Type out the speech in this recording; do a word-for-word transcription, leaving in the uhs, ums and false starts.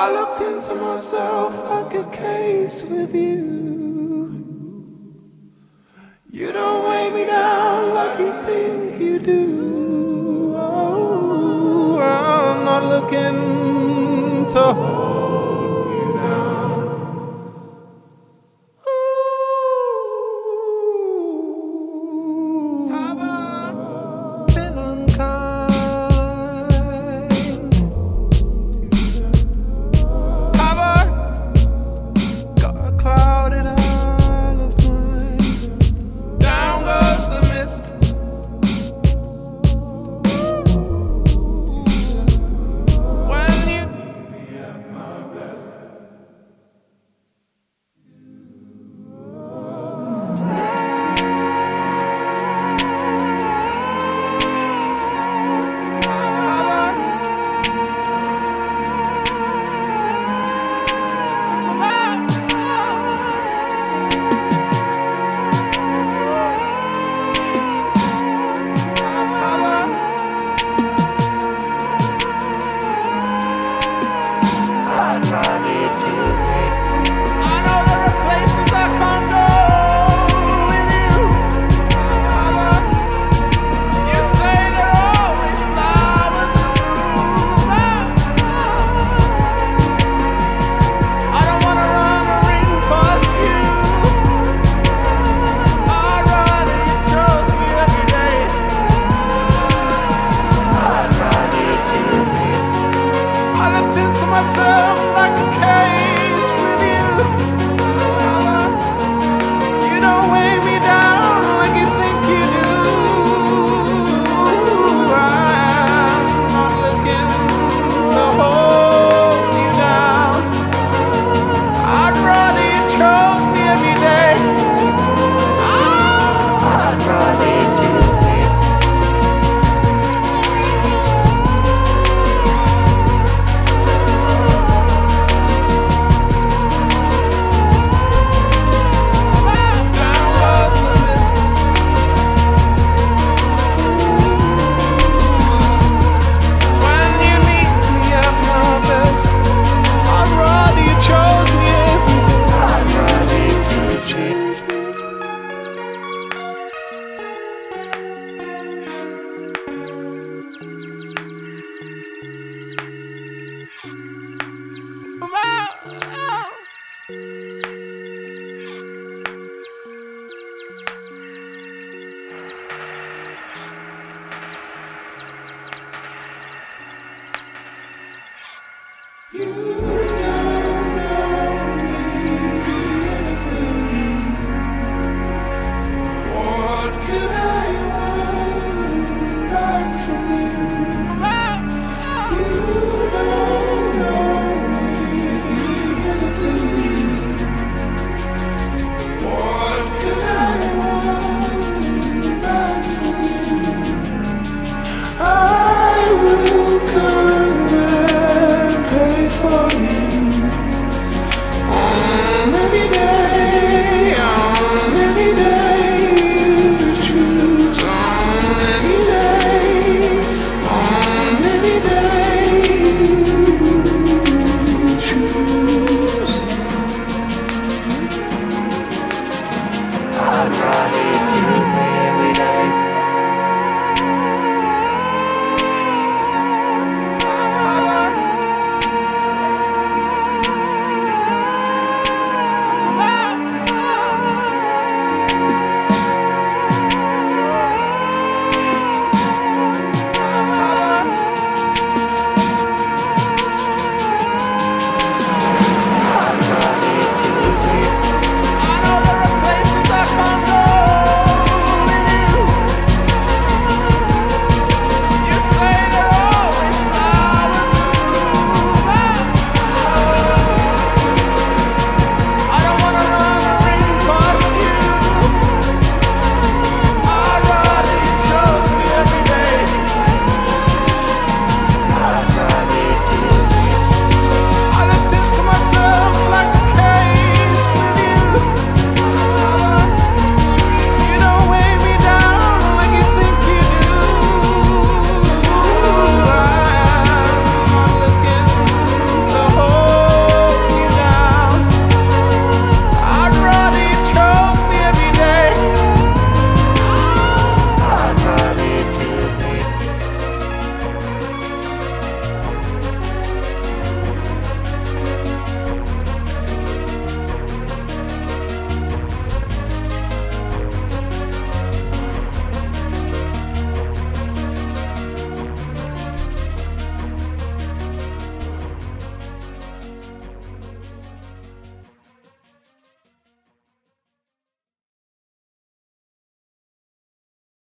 I looked into myself like a case with you. You don't weigh me down like you think you do. Oh, I'm not looking to hold you down. Ooh, have I been unkind? Have I got a cloud in all of mine? Down goes the mist. When you be at my best. Into myself like a case with you. You don't weigh me down like you think you do. I'm not looking to hold you down. I'd rather you chose me every day. I'd rather you choose me. You